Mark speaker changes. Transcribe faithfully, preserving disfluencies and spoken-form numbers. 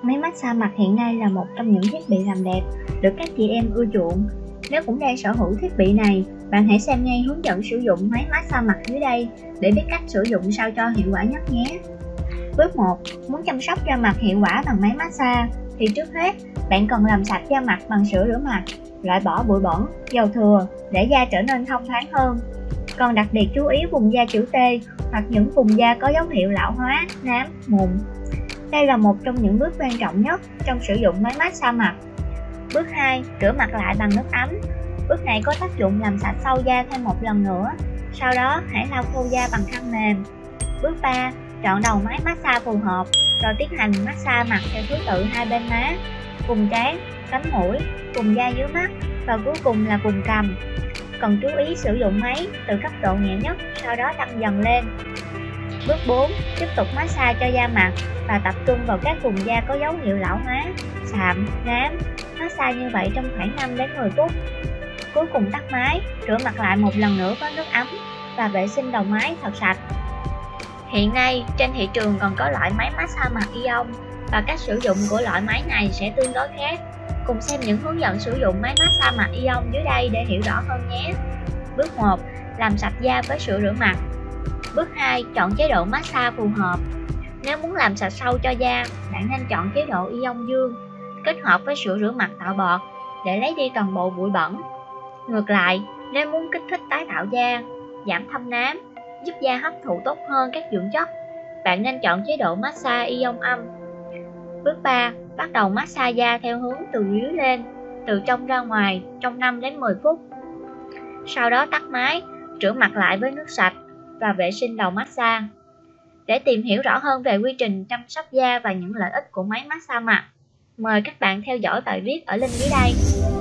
Speaker 1: Máy massage mặt hiện nay là một trong những thiết bị làm đẹp được các chị em ưa chuộng. Nếu cũng đang sở hữu thiết bị này, bạn hãy xem ngay hướng dẫn sử dụng máy massage mặt dưới đây để biết cách sử dụng sao cho hiệu quả nhất nhé. Bước một. Muốn chăm sóc da mặt hiệu quả bằng máy massage thì trước hết bạn cần làm sạch da mặt bằng sữa rửa mặt, loại bỏ bụi bẩn, dầu thừa để da trở nên thông thoáng hơn. Còn đặc biệt chú ý vùng da chữ T hoặc những vùng da có dấu hiệu lão hóa, nám, mụn. Đây là một trong những bước quan trọng nhất trong sử dụng máy massage mặt. Bước hai. Rửa mặt lại bằng nước ấm. Bước này có tác dụng làm sạch sâu da thêm một lần nữa. Sau đó hãy lau khô da bằng khăn mềm. Bước ba. Chọn đầu máy massage phù hợp rồi tiến hành massage mặt theo thứ tự hai bên má, vùng trán, cánh mũi, vùng da dưới mắt và cuối cùng là vùng cằm. Cần chú ý sử dụng máy từ cấp độ nhẹ nhất, sau đó tăng dần lên. Bước bốn. Tiếp tục massage cho da mặt và tập trung vào các vùng da có dấu hiệu lão hóa, sạm, nám. Massage như vậy trong khoảng năm đến mười phút. Cuối cùng tắt máy, rửa mặt lại một lần nữa với nước ấm và vệ sinh đầu máy thật sạch. Hiện nay trên thị trường còn có loại máy massage mặt ion và cách sử dụng của loại máy này sẽ tương đối khác. Cùng xem những hướng dẫn sử dụng máy massage mặt ion dưới đây để hiểu rõ hơn nhé. Bước một. Làm sạch da với sữa rửa mặt. Bước hai. Chọn chế độ massage phù hợp. Nếu muốn làm sạch sâu cho da, bạn nên chọn chế độ ion dương kết hợp với sữa rửa mặt tạo bọt để lấy đi toàn bộ bụi bẩn. Ngược lại, nếu muốn kích thích tái tạo da, giảm thâm nám, giúp da hấp thụ tốt hơn các dưỡng chất, bạn nên chọn chế độ massage ion âm. Bước ba. Bắt đầu massage da theo hướng từ dưới lên, từ trong ra ngoài trong năm đến mười phút. Sau đó tắt máy, rửa mặt lại với nước sạch và vệ sinh đầu massage. Để tìm hiểu rõ hơn về quy trình chăm sóc da và những lợi ích của máy massage mặt, mời các bạn theo dõi bài viết ở link dưới đây.